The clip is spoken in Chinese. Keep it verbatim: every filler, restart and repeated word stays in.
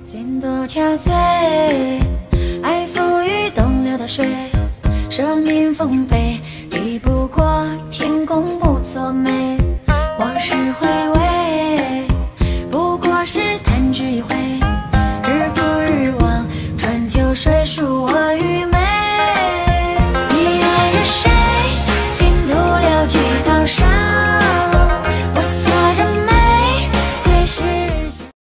心多憔悴，爱浮于东流的水，生命丰沛。